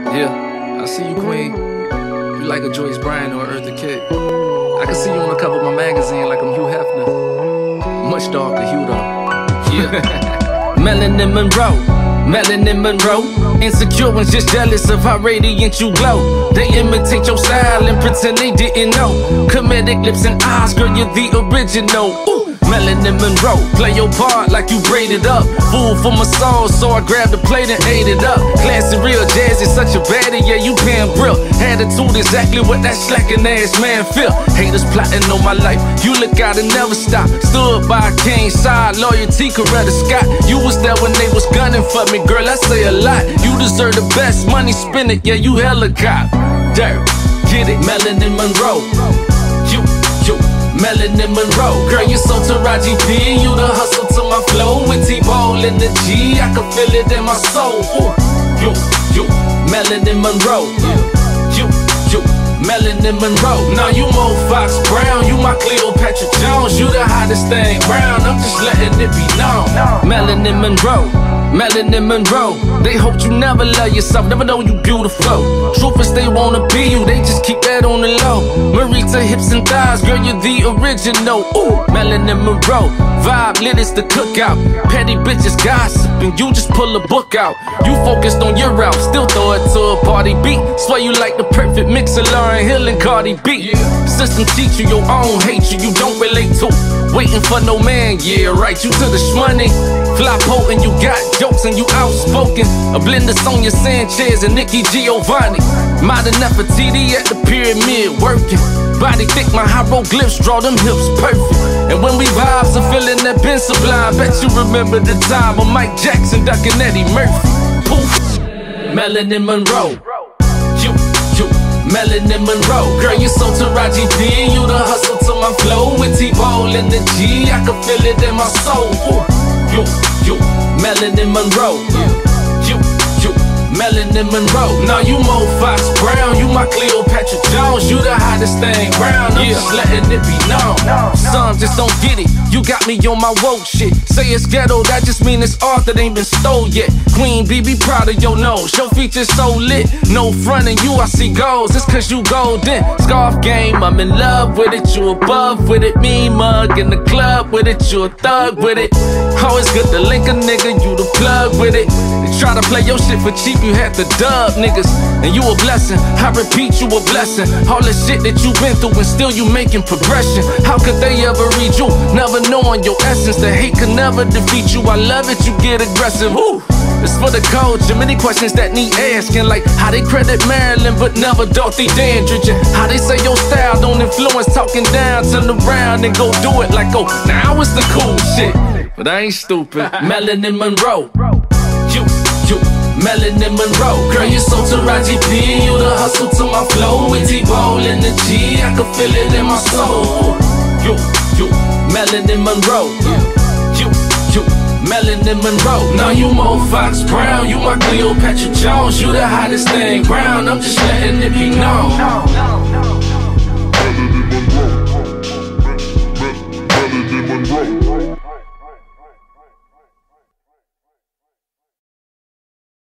Yeah, I see you, Queen. You like a Joyce Bryant or Eartha Kitt. I can see you on the cover of my magazine like I'm Hugh Hefner. Much darker hue though. Yeah. Marilyn Monroe, Marilyn Monroe. Insecure ones just jealous of how radiant you glow. They imitate your style and pretend they didn't know. Comedic lips and eyes, girl, you're the original. Ooh. Marilyn Monroe, play your part like you braided up. Food for my soul, so I grabbed a plate and ate it up. Classy, real jazzy, such a baddie, yeah, you paying brill. Attitude exactly what that slacking ass man feel. Haters plotting on my life, you look out and never stop. Stood by King's side, loyalty, Coretta Scott. You was there when they was gunning for me, girl, I say a lot. You deserve the best, money spin it, yeah, you hella cop. Dirt, get it, Marilyn Monroe. Marilyn Monroe, girl, you so Taraji P. You the hustle to my flow with T-Ball in the G. I can feel it in my soul. Ooh, you, Marilyn Monroe. You, Marilyn Monroe. Now you Mo Fox Brown, you my Cleopatra Jones. You the hottest thing round, I'm just letting it be known. Marilyn Monroe, Marilyn Monroe. They hope you never love yourself, never know you beautiful. Truth is they wanna be you, they just keep that on the low. Marita hips and thighs, girl, you're the original. Ooh, Marilyn Monroe. Vibe lit is the cookout. Petty bitches gossiping, you just pull a book out. You focused on your route, still throw it to a party beat. Swear you like the perfect mix of Lauryn Hill and Cardi B. System teach you your own hatred you don't relate to. Waiting for no man, yeah, right, you to the shmoney. Fly potent, you got jokes and you outspoken. A blender Sonia Sanchez and Nikki Giovanni. Modern Nefertiti at the pyramid working. Body thick, my hieroglyphs draw them hips perfect. And when we vibes are feeling that Ben Sublime, bet you remember the time of Mike Jackson ducking Eddie Murphy. Poof, Marilyn Monroe. You, Marilyn Monroe. Girl, you so Taraji P. You the hustle to my flow with T-Ball in the G. I can feel it in my soul. Ooh. You, Marilyn Monroe. You, Marilyn Monroe. Now you Mo Fox Brown, you my Cleopatra Jones. You the hottest thing round, I'm just letting it be known. Some just don't get it, you got me on my woke shit. Say it's ghetto, that just mean it's art that ain't been stole yet. Queen B, be proud of your nose, your features so lit. No frontin' you, I see goals, it's cause you golden. Scarf game, I'm in love with it, you above with it. Me mug in the club with it, you a thug with it. Always good to link a nigga, you the plug with it. They try to play your shit for cheap, you had to dub niggas, and you a blessing. I repeat, you a blessing. All the shit that you been through and still you making progression. How could they ever read you, never knowing your essence? The hate could never defeat you. I love it, you get aggressive. Ooh, it's for the culture, many questions that need asking. Like how they credit Marilyn but never Dorothy Dandridge. And how they say your style don't influence talking down. Turn around and go do it like, oh, now it's the cool shit. But I ain't stupid. Marilyn Monroe. You, Marilyn Monroe. Girl, you so Taraji P. You the hustle to my flow with T-Ball in the G. I can feel it in my soul. You, Marilyn Monroe. You, Marilyn Monroe. Now you Mo Fox Brown, you my Cleopatra Jones. You the hottest thing round, I'm just letting it be known.